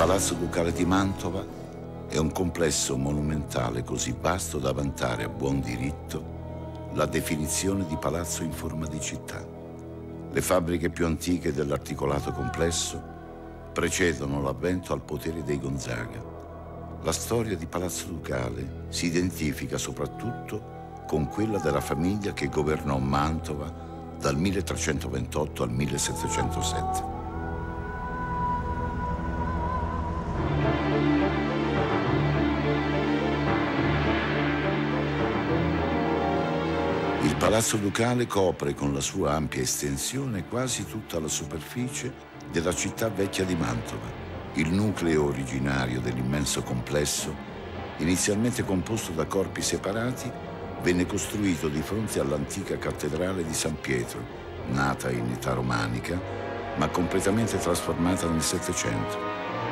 Palazzo Ducale di Mantova è un complesso monumentale così vasto da vantare a buon diritto la definizione di palazzo in forma di città. Le fabbriche più antiche dell'articolato complesso precedono l'avvento al potere dei Gonzaga. La storia di Palazzo Ducale si identifica soprattutto con quella della famiglia che governò Mantova dal 1328 al 1707. Il Palazzo Ducale copre con la sua ampia estensione quasi tutta la superficie della città vecchia di Mantova. Il nucleo originario dell'immenso complesso, inizialmente composto da corpi separati, venne costruito di fronte all'antica cattedrale di San Pietro, nata in età romanica, ma completamente trasformata nel Settecento.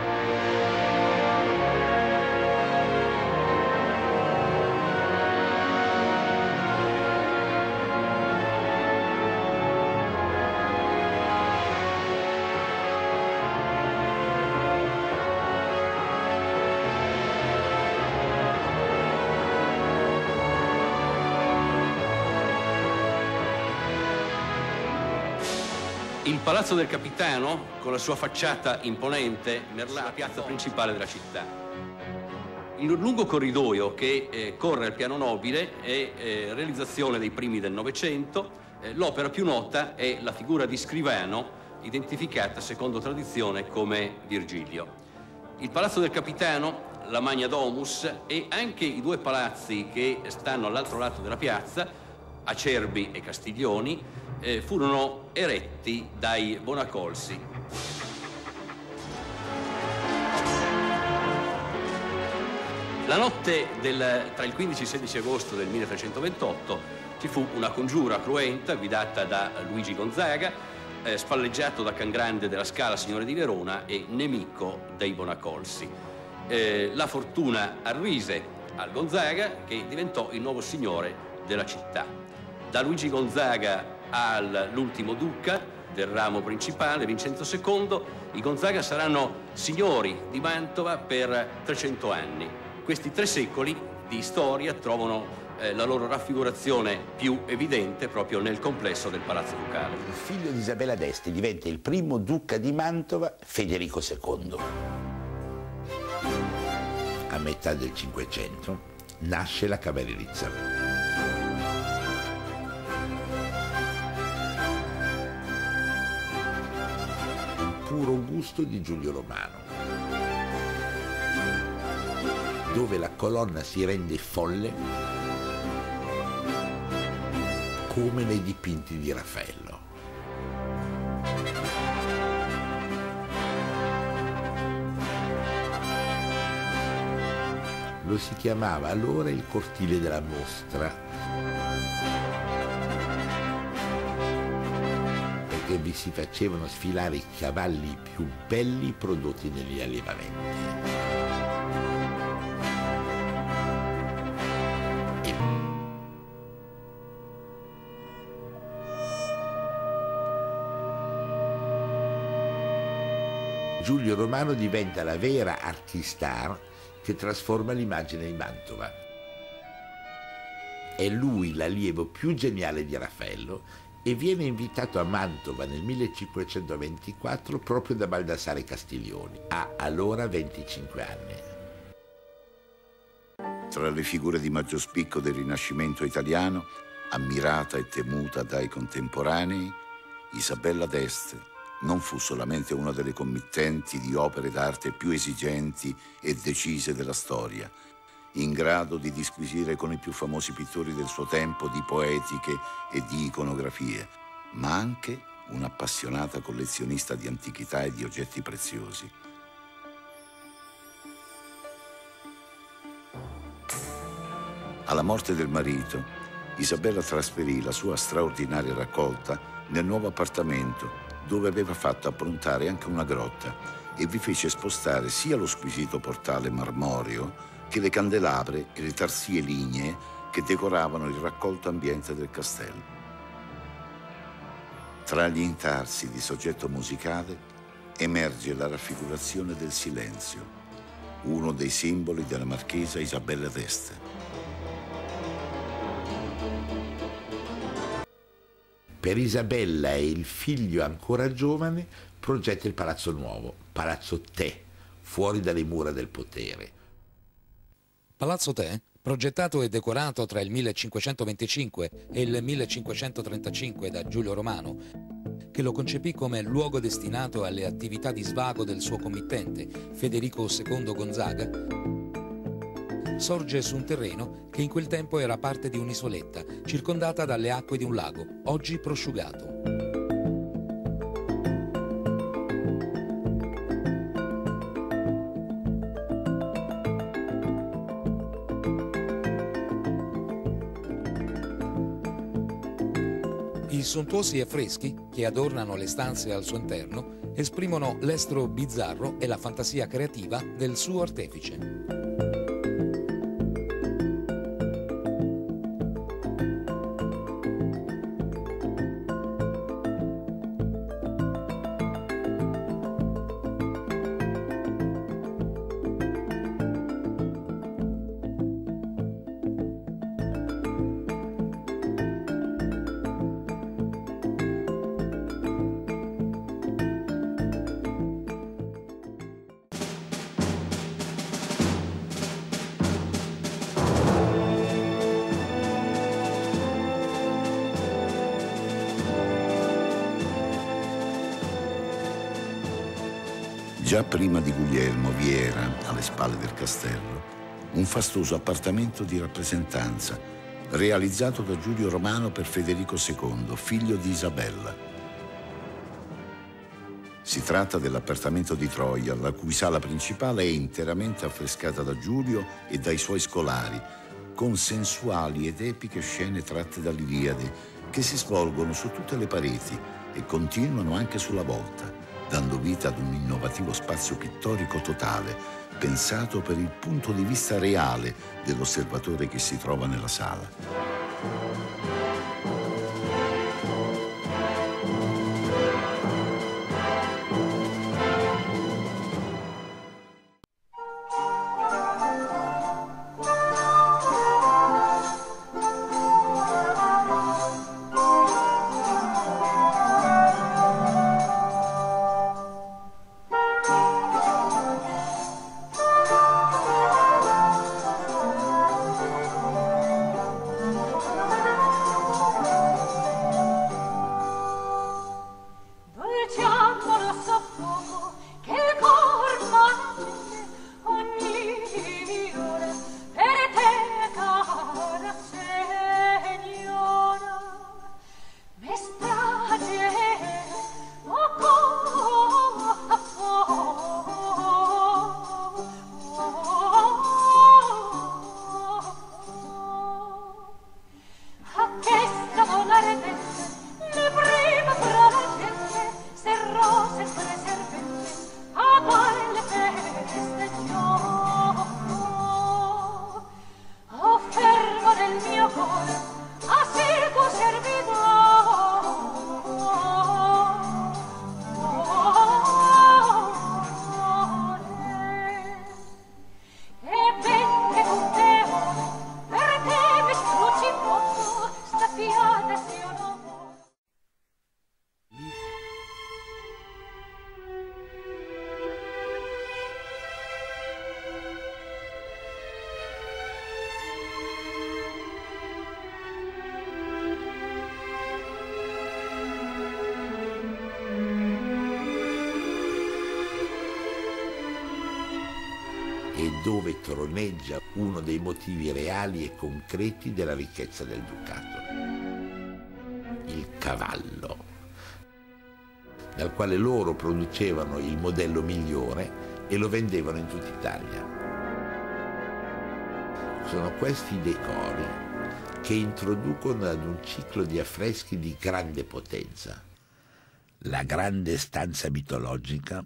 Il Palazzo del Capitano, con la sua facciata imponente, merla la piazza principale della città. Il lungo corridoio che corre al piano nobile è realizzazione dei primi del Novecento. L'opera più nota è la figura di Scrivano, identificata secondo tradizione come Virgilio. Il Palazzo del Capitano, la Magna Domus e anche i due palazzi che stanno all'altro lato della piazza, Acerbi e Castiglioni, furono eretti dai Bonacolsi. La notte tra il 15 e il 16 agosto del 1328 ci fu una congiura cruenta guidata da Luigi Gonzaga, spalleggiato da Cangrande della Scala, signore di Verona, e nemico dei Bonacolsi. La fortuna arrise al Gonzaga, che diventò il nuovo signore della città. Da Luigi Gonzaga all'ultimo duca del ramo principale, Vincenzo II, i Gonzaga saranno signori di Mantova per 300 anni. Questi 3 secoli di storia trovano la loro raffigurazione più evidente proprio nel complesso del Palazzo Ducale. Il figlio di Isabella d'Este diventa il primo duca di Mantova, Federico II. A metà del Cinquecento nasce la cavallerizza. Puro gusto di Giulio Romano, dove la colonna si rende folle come nei dipinti di Raffaello. Lo si chiamava allora il cortile della mostra, che vi si facevano sfilare i cavalli più belli prodotti negli allevamenti. Giulio Romano diventa la vera archistar che trasforma l'immagine di Mantova. È lui l'allievo più geniale di Raffaello e viene invitato a Mantova nel 1524 proprio da Baldassare Castiglioni. Ha allora 25 anni. Tra le figure di maggior spicco del Rinascimento italiano, ammirata e temuta dai contemporanei, Isabella d'Este non fu solamente una delle committenti di opere d'arte più esigenti e decise della storia, in grado di disquisire con i più famosi pittori del suo tempo di poetiche e di iconografie, ma anche un'appassionata collezionista di antichità e di oggetti preziosi. Alla morte del marito, Isabella trasferì la sua straordinaria raccolta nel nuovo appartamento, dove aveva fatto approntare anche una grotta e vi fece spostare sia lo squisito portale marmoreo che le candelabre e le tarsie lignee che decoravano il raccolto ambiente del castello. Tra gli intarsi di soggetto musicale emerge la raffigurazione del silenzio, uno dei simboli della marchesa Isabella d'Este. Per Isabella e il figlio ancora giovane progetta il Palazzo Nuovo, Palazzo Te, fuori dalle mura del potere. Palazzo Te, progettato e decorato tra il 1525 e il 1535 da Giulio Romano, che lo concepì come luogo destinato alle attività di svago del suo committente, Federico II Gonzaga, sorge su un terreno che in quel tempo era parte di un'isoletta, circondata dalle acque di un lago, oggi prosciugato. I sontuosi affreschi che adornano le stanze al suo interno esprimono l'estro bizzarro e la fantasia creativa del suo artefice. Già prima di Guglielmo vi era, alle spalle del castello, un fastoso appartamento di rappresentanza realizzato da Giulio Romano per Federico II, figlio di Isabella. Si tratta dell'appartamento di Troia, la cui sala principale è interamente affrescata da Giulio e dai suoi scolari, con sensuali ed epiche scene tratte dall'Iliade, che si svolgono su tutte le pareti e continuano anche sulla volta, dando vita ad un innovativo spazio pittorico totale, pensato per il punto di vista reale dell'osservatore che si trova nella sala. E dove troneggia uno dei motivi reali e concreti della ricchezza del ducato: il cavallo, dal quale loro producevano il modello migliore e lo vendevano in tutta Italia. Sono questi i decori che introducono ad un ciclo di affreschi di grande potenza: la grande stanza mitologica,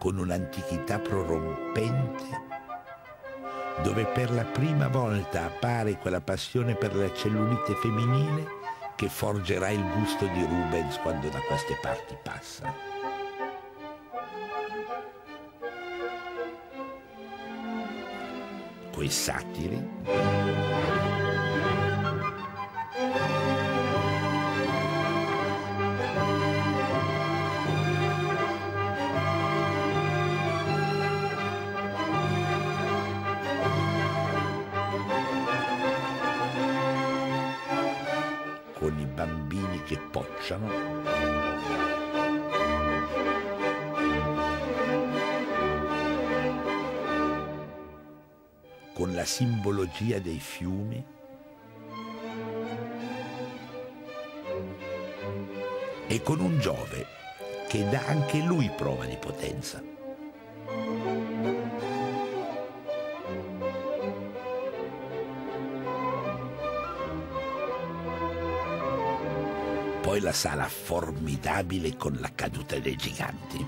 con un'antichità prorompente, dove per la prima volta appare quella passione per la cellulite femminile che forgerà il gusto di Rubens quando da queste parti passa. Coi satiri, con i bambini che pocciano, con la simbologia dei fiumi, e con un Giove che dà anche lui prova di potenza. Poi la sala formidabile con la caduta dei giganti.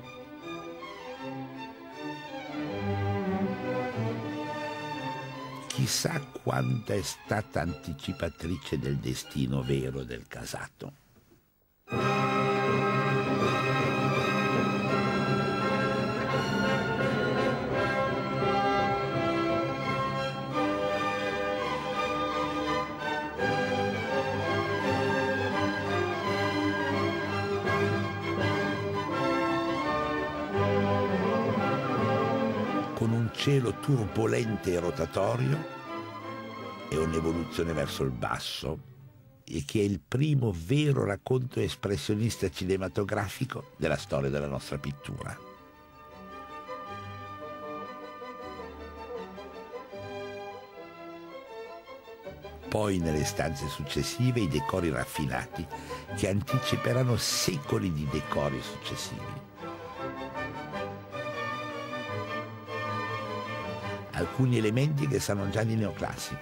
Chissà quanta è stata anticipatrice del destino vero del casato. Con un cielo turbolente e rotatorio e un'evoluzione verso il basso, e che è il primo vero racconto espressionista cinematografico della storia della nostra pittura. Poi nelle stanze successive i decori raffinati che anticiperanno secoli di decori successivi. Alcuni elementi che sanno già di neoclassico,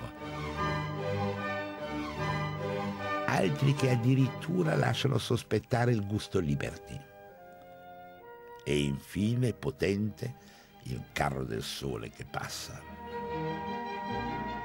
altri che addirittura lasciano sospettare il gusto liberty. E infine potente il carro del sole che passa.